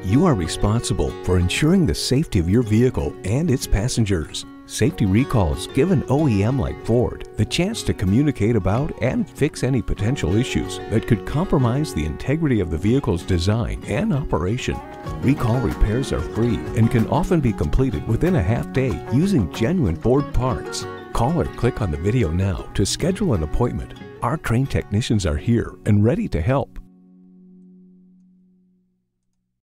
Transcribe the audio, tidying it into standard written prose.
You are responsible for ensuring the safety of your vehicle and its passengers. Safety recalls give an OEM like Ford the chance to communicate about and fix any potential issues that could compromise the integrity of the vehicle's design and operation. Recall repairs are free and can often be completed within a half day using genuine Ford parts. Call or click on the video now to schedule an appointment. Our trained technicians are here and ready to help.